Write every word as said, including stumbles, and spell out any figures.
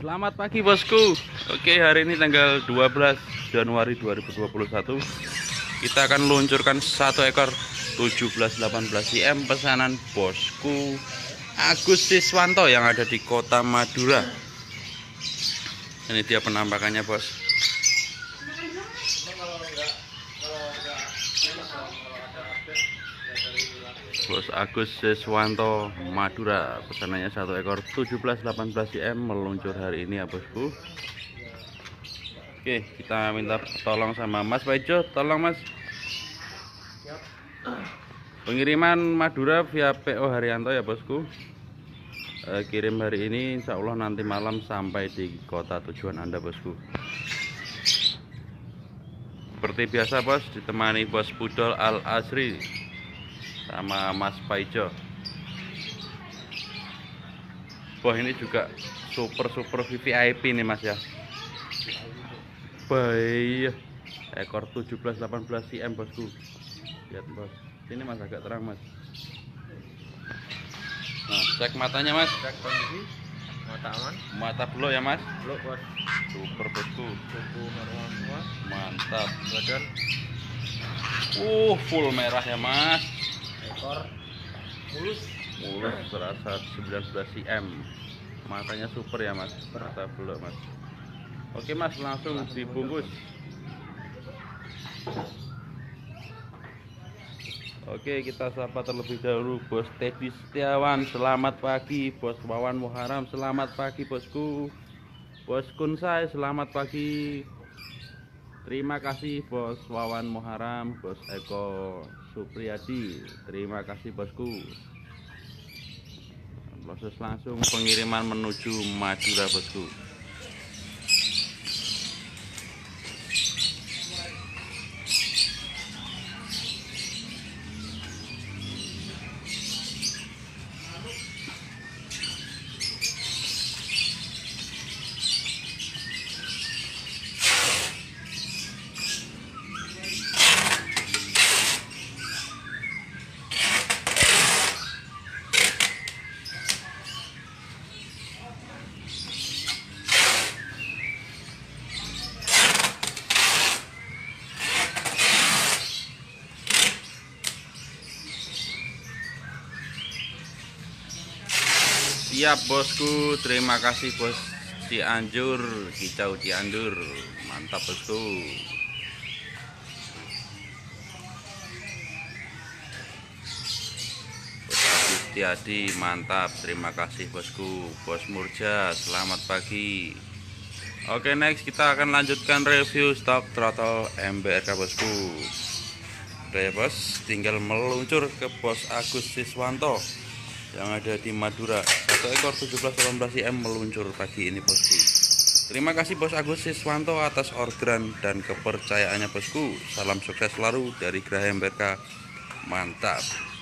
Selamat pagi bosku. Oke, hari ini tanggal dua belas Januari dua ribu dua puluh satu. Kita akan luncurkan satu ekor tujuh belas delapan belas I M pesanan bosku Agus Siswanto yang ada di Kota Madura. Ini dia penampakannya, bos. Bos Agus Siswanto Madura, pesanannya satu ekor tujuh belas delapan belas I M meluncur hari ini ya bosku. Oke, kita minta tolong sama Mas Paijo, tolong Mas. Pengiriman Madura via P O Haryanto ya bosku. E, kirim hari ini, insya Allah nanti malam sampai di kota tujuan Anda bosku. Seperti biasa bos, ditemani bos Pudol Al Asri sama Mas Paijo. Wah, ini juga super super V V I P nih Mas ya. Baik, ekor tujuh belas delapan belas I M bosku. Lihat bos, ini Mas agak terang Mas. Nah, cek matanya Mas. Cek kondisi mata aman. Mata belok ya Mas. Belok bos. Super bosku. Kuku merah semua. Mantap. Badan. Uh, full merah ya Mas. Ekor mulus. Mulus berasa sembilan belas I M. Matanya super ya Mas. Mata belok Mas. Oke Mas, langsung dibungkus. Oke, kita sapa terlebih dahulu Bos Teddy Setiawan. Selamat pagi Bos Wawan Muharam. Selamat pagi bosku. Bos Kunsai, selamat pagi. Terima kasih Bos Wawan Muharam. Bos Eko Supriyadi, terima kasih bosku. Proses langsung pengiriman menuju Madura bosku. Siap bosku, terima kasih bos Cianjur, Kicau Cianjur, mantap bosku. Bos Agus Tiadi, mantap, terima kasih bosku. Bos Murja, selamat pagi. Oke, next kita akan lanjutkan review stok throttle M B R K bosku. Udah ya bos, tinggal meluncur ke Bos Agus Siswanto yang ada di Madura. Satu ekor tujuh belas delapan belas I M meluncur pagi ini bosku. Terima kasih Bos Agus Siswanto atas orderan dan kepercayaannya bosku. Salam sukses selalu dari Graha M B R K. Mantap.